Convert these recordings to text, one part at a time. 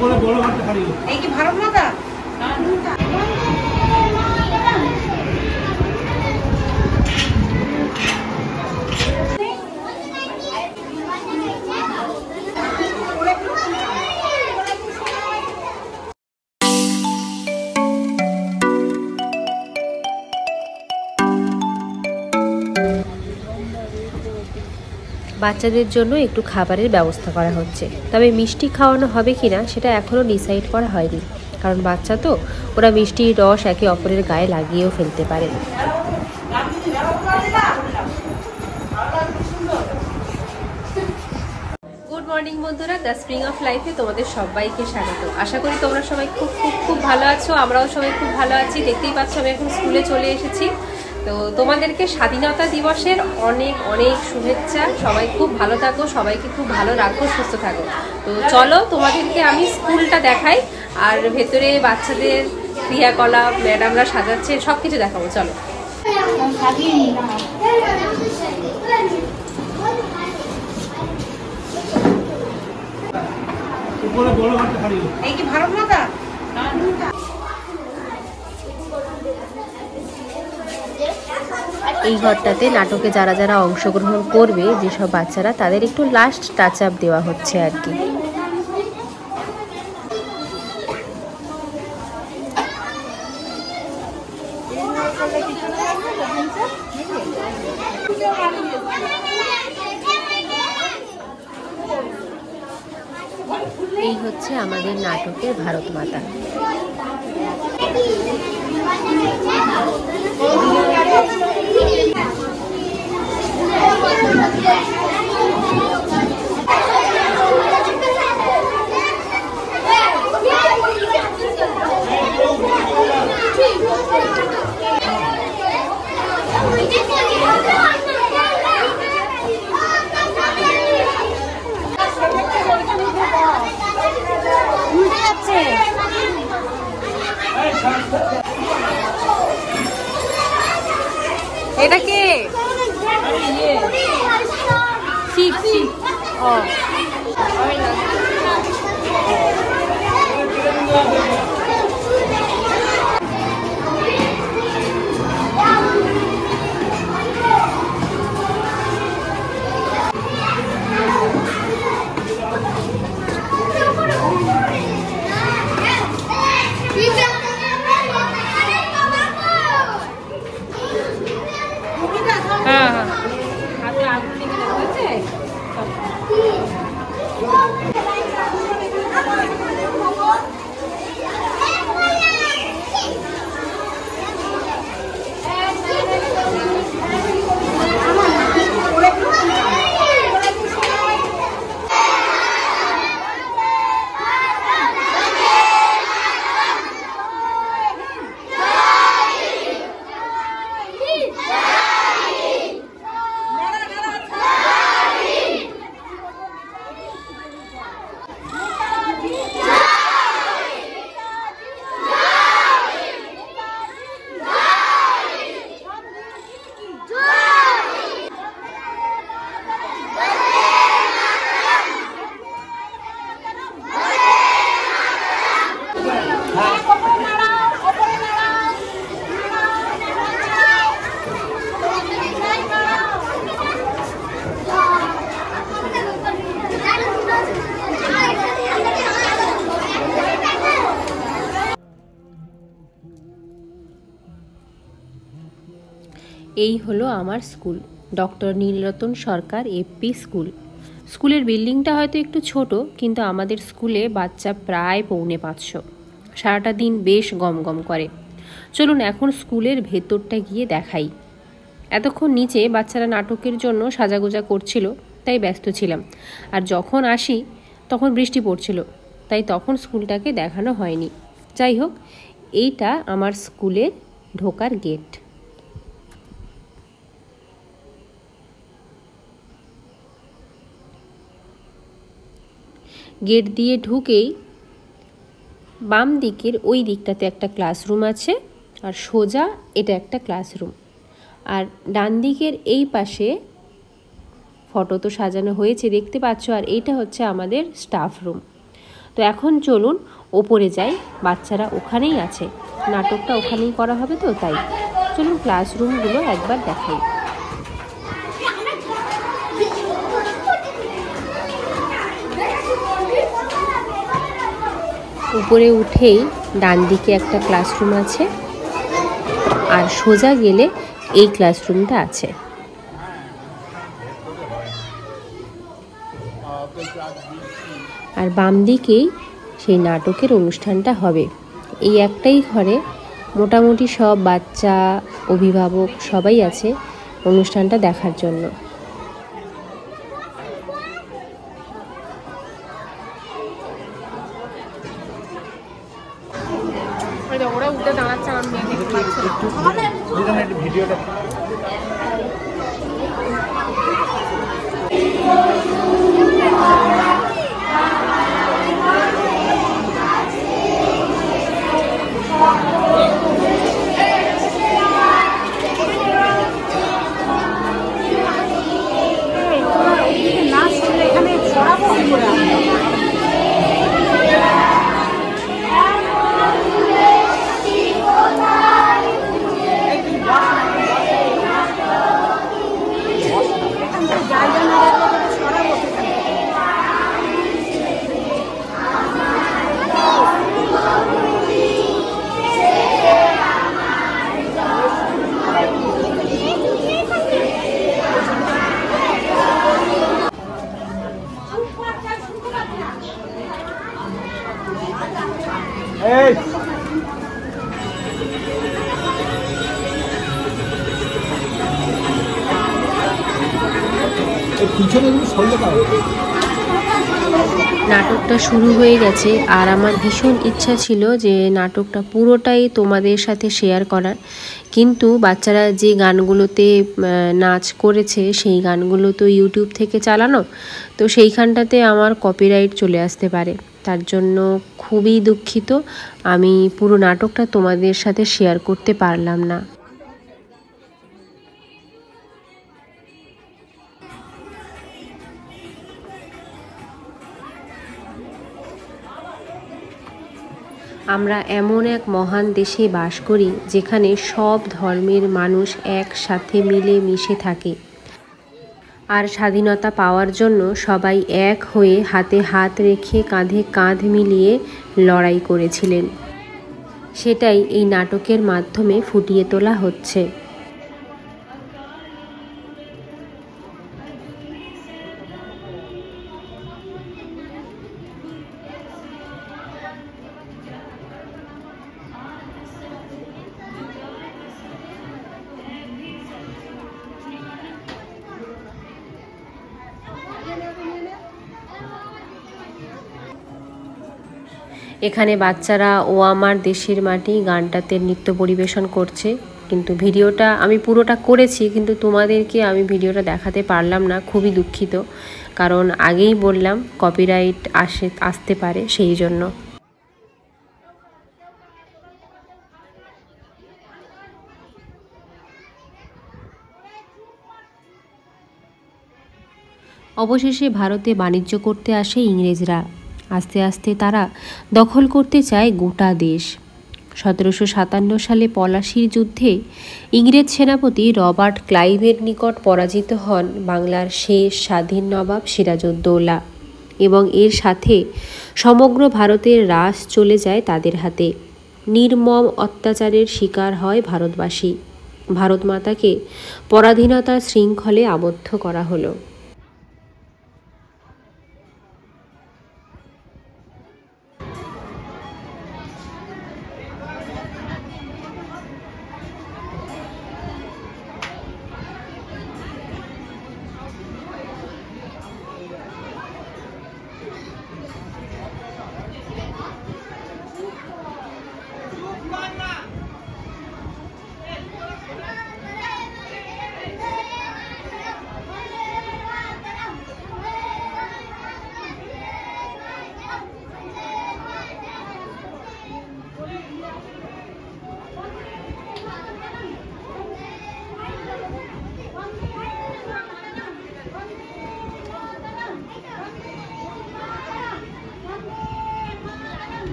এই কি ভারত মাতা? বাচ্চাদের জন্য একটু খাবারের ব্যবস্থা করা হচ্ছে, তবে মিষ্টি খাওয়ানো হবে কিনা সেটা এখনও ডিসাইড করা হয়নি, কারণ বাচ্চা তো ওরা মিষ্টির রস একে অপরের গায়ে লাগিয়েও ফেলতে পারে। গুড মর্নিং বন্ধুরা, দ্য স্প্রিং অফ লাইফে তোমাদের সবাইকে স্বাগত। আশা করি তোমরা সবাই খুব খুব খুব ভালো আছো, আমরাও সবাই খুব ভালো আছি। দেখতেই পাচ্ছ আমি এখন স্কুলে চলে এসেছি। তো তোমাদেরকে স্বাধীনতা দিবসের অনেক অনেক শুভেচ্ছা। সবাই খুব ভালো থাকো, সবাইকে খুব ভালো রাখো, সুস্থ থাকো। তো চলো তোমাদেরকে আমি স্কুলটা দেখাই, আর ভেতরে বাচ্চাদের ক্রিয়াকলাপ, ম্যাডামরা সাজাচ্ছে, সব কিছু দেখাবো। চলো। এই কি ভারত মাতা? এই ঘরটাতে নাটকে যারা যারা অংশগ্রহণ করবে, যেসব বাচ্চারা, তাদের একটু লাস্ট টাচ আপ দেওয়া হচ্ছে আর কি। এই হচ্ছে আমাদের নাটকের ভারত মাতা। এটা কে? শিব শিব। ও এই হলো আমার school, doctor Nilratan Sarkar AP school. স্কুলের বিল্ডিংটা হয়তো একটু ছোট, কিন্তু আমাদের স্কুলে বাচ্চা প্রায় 450। সারাটা দিন বেশ গমগম করে। চলুন এখন স্কুলের ভেতরটা গিয়ে দেখাই। এতক্ষণ নিচে বাচ্চারা নাটকের জন্য সাজাগোজা করছিল, তাই ব্যস্ত ছিলাম। আর যখন আসি তখন বৃষ্টি পড়ছিল, তাই তখন স্কুলটাকে দেখানো হয়নি। যাই হোক, এইটা আমার স্কুলের ঢোকার গেট। গেট দিয়ে ঢুকেই বাম দিকের ওই দিকটাতে একটা ক্লাসরুম আছে, আর সোজা এটা একটা ক্লাসরুম। আর ডান দিকের এই পাশে ফটো তো সাজানো হয়েছে, দেখতে পাচ্ছ। আর এইটা হচ্ছে আমাদের স্টাফ রুম। তো এখন চলুন ওপরে যাই, বাচ্চারা ওখানেই আছে, নাটকটা ওখানেই করা হবে, তো তাই চলুন ক্লাসরুমগুলো একবার দেখাই। উপরে উঠেই ডান দিকে একটা ক্লাসরুম আছে, আর সোজা গেলে এই ক্লাসরুমটা আছে। আর বাম দিকেই সেই নাটকের অনুষ্ঠানটা হবে। এই একটাই ঘরে মোটামুটি সব বাচ্চা, অভিভাবক সবাই আছে অনুষ্ঠানটা দেখার জন্য। ওরা উঠে দাঁড়াচ্ছে, আমি দেখতে পাচ্ছি ভিডিওটা। Hey! নাটকটা শুরু হয়ে গেছে, আর আমার ভীষণ ইচ্ছা ছিল যে নাটকটা পুরোটাই তোমাদের সাথে শেয়ার করার, কিন্তু বাচ্চারা যে গানগুলোতে নাচ করেছে সেই গানগুলো তো ইউটিউব থেকে চালানো, তো সেইখানটাতে আমার কপিরাইট চলে আসতে পারে। তার জন্য খুবই দুঃখিত, আমি পুরো নাটকটা তোমাদের সাথে শেয়ার করতে পারলাম না। আমরা এমন এক মহান দেশে বাস করি যেখানে সব ধর্মের মানুষ একসাথে মিলে মিশে থাকে, আর স্বাধীনতা পাওয়ার জন্য সবাই এক হয়ে হাতে হাত রেখে কাঁধে কাঁধ মিলিয়ে লড়াই করেছিলেন। সেটাই এই নাটকের মাধ্যমে ফুটিয়ে তোলা হচ্ছে। এখানে বাচ্চারা ও আমার দেশের মাটি গানটাতে নৃত্য পরিবেশন করছে, কিন্তু ভিডিওটা আমি পুরোটা করেছি, কিন্তু তোমাদেরকে আমি ভিডিওটা দেখাতে পারলাম না, খুবই দুঃখিত, কারণ আগেই বললাম কপিরাইট আসতে পারে সেই জন্য। অবশেষে ভারতে বাণিজ্য করতে আসে ইংরেজরা। আস্তে আস্তে তারা দখল করতে চায় গোটা দেশ। 1757 সালে পলাশির যুদ্ধে ইংরেজ সেনাপতি রবার্ট ক্লাইভের নিকট পরাজিত হন বাংলার শেষ স্বাধীন নবাব সিরাজউদ্দৌলা, এবং এর সাথে সমগ্র ভারতের রাজ চলে যায় তাদের হাতে। নির্মম অত্যাচারের শিকার হয় ভারতবাসী। ভারত মাতাকে পরাধীনতার শৃঙ্খলে আবদ্ধ করা হলো।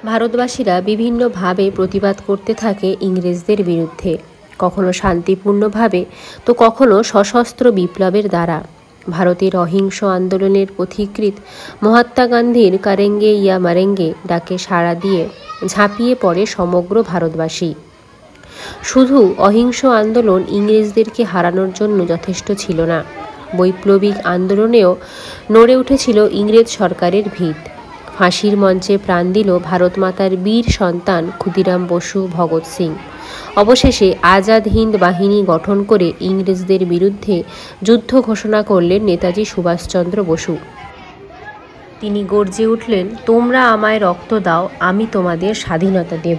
ভারতবাসীরা বিভিন্নভাবে প্রতিবাদ করতে থাকে ইংরেজদের বিরুদ্ধে, কখনো শান্তিপূর্ণভাবে তো কখনো সশস্ত্র বিপ্লবের দ্বারা। ভারতের অহিংস আন্দোলনের পথিকৃৎ মহাত্মা গান্ধীর কারেঙ্গে ইয়া মারেঙ্গে ডাকে সাড়া দিয়ে ঝাঁপিয়ে পড়ে সমগ্র ভারতবাসী। শুধু অহিংস আন্দোলন ইংরেজদেরকে হারানোর জন্য যথেষ্ট ছিল না, বৈপ্লবিক আন্দোলনেও নড়ে উঠেছিল ইংরেজ সরকারের ভিত। ফাঁসির মঞ্চে প্রাণ দিল ভারতমাতার বীর সন্তান ক্ষুদিরাম বসু, ভগৎ সিং। অবশেষে আজাদ হিন্দ বাহিনী গঠন করে ইংরেজদের বিরুদ্ধে যুদ্ধ ঘোষণা করলেন নেতাজি সুভাষচন্দ্র বসু। তিনি গর্জে উঠলেন, তোমরা আমায় রক্ত দাও, আমি তোমাদের স্বাধীনতা দেব।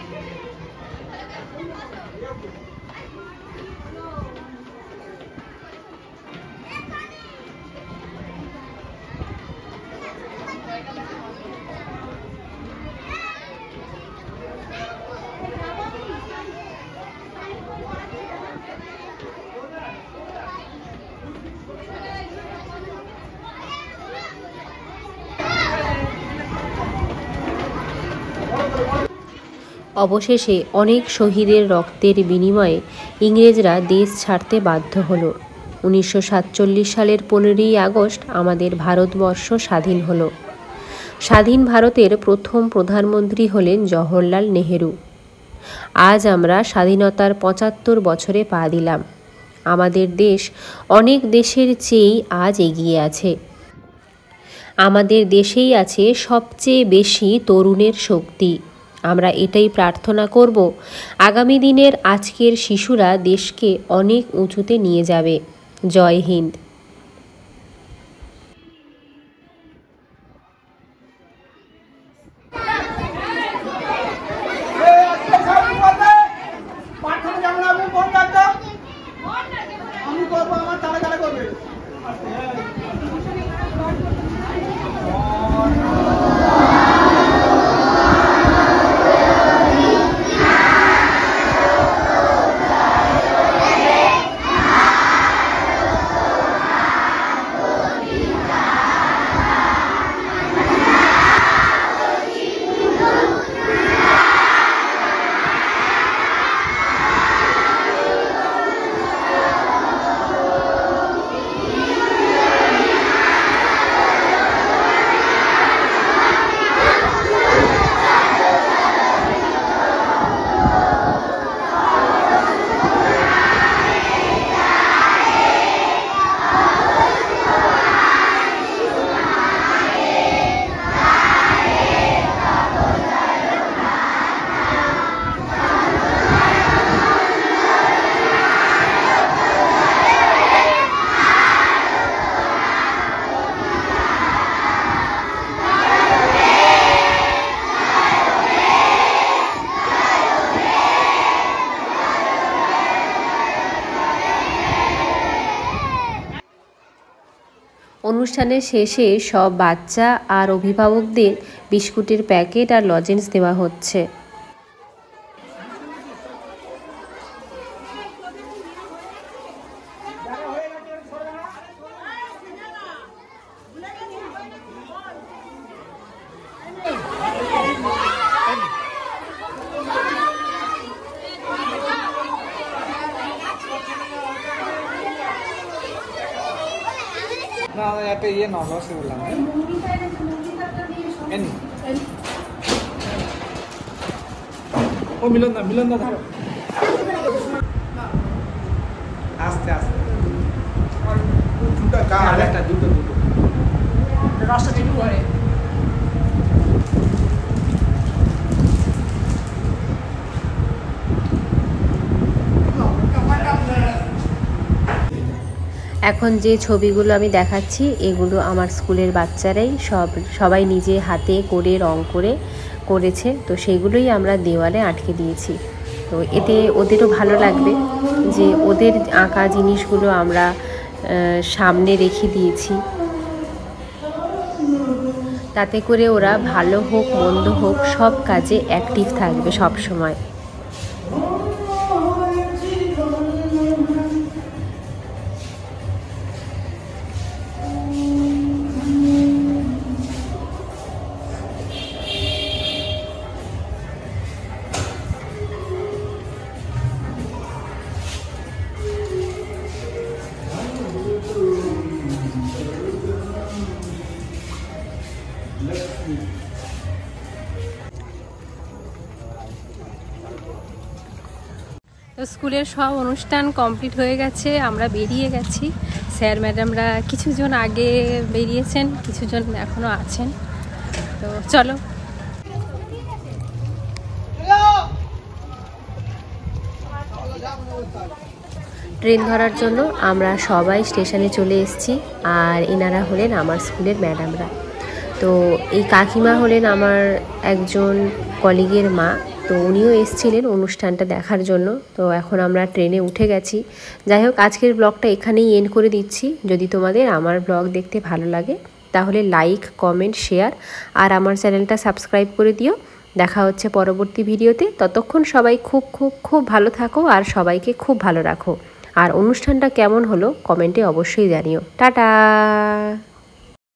অবশেষে অনেক শহীদের রক্তের বিনিময়ে ইংরেজরা দেশ ছাড়তে বাধ্য হলো। 1947 সালের 15ই আগস্ট আমাদের ভারতবর্ষ স্বাধীন হলো। স্বাধীন ভারতের প্রথম প্রধানমন্ত্রী হলেন জওহরলাল নেহেরু। আজ আমরা স্বাধীনতার 75 বছরে পা দিলাম। আমাদের দেশ অনেক দেশের চেয়েই আজ এগিয়ে আছে। আমাদের দেশেই আছে সবচেয়ে বেশি তরুণের শক্তি। আমরা এটাই প্রার্থনা করব, আগামী দিনের আজকের শিশুরা দেশকে অনেক উঁচুতে নিয়ে যাবে। জয় হিন্দ। অনুষ্ঠানের শেষে সব বাচ্চা আর অভিভাবকদের বিস্কুটের প্যাকেট আর লজেন্স দেওয়া হচ্ছে। না একটা ইয়ে না রসগোল্লা এনি ও মিলন দা ধরো আস্তে আস্তে দুটো কার একটা দুটো রাস্তা চিটু করে। এখন যে ছবিগুলো আমি দেখাচ্ছি এগুলো আমার স্কুলের বাচ্চারাই সবাই নিজে হাতে করে রং করে করেছে, তো সেগুলোই আমরা দেওয়ালে আটকে দিয়েছি। তো এতে ওদেরও ভালো লাগবে যে ওদের আঁকা জিনিসগুলো আমরা সামনে রেখে দিয়েছি, তাতে করে ওরা ভালো হোক মন্দ হোক সব কাজে অ্যাক্টিভ থাকবে সব সময়। স্কুলের সব অনুষ্ঠান কমপ্লিট হয়ে গেছে, আমরা বেরিয়ে গেছি। স্যার ম্যাডামরা কিছুজন আগে বেরিয়েছেন, কিছুজন এখনও আছেন। তো চলো। ট্রেন ধরার জন্য আমরা সবাই স্টেশনে চলে এসেছি। আর এনারা হলেন আমার স্কুলের ম্যাডামরা। তো এই কাকিমা হলেন আমার একজন কলিগের মা। তো উনিও এসেছিলেন অনুষ্ঠানটা দেখার জন্য। তো এখন আমরা ট্রেনে উঠে গেছি। যাই হোক, আজকের ব্লগটা এখানেই এন্ড করে দিচ্ছি। যদি তোমাদের আমার ব্লগ দেখতে ভালো লাগে তাহলে লাইক, কমেন্ট, শেয়ার আর আমার চ্যানেলটা সাবস্ক্রাইব করে দিও। দেখা হচ্ছে পরবর্তী ভিডিওতে। ততক্ষণ সবাই খুব খুব খুব ভালো থাকো আর সবাইকে খুব ভালো রাখো। আর অনুষ্ঠানটা কেমন হলো কমেন্টে অবশ্যই জানিও। টাটা।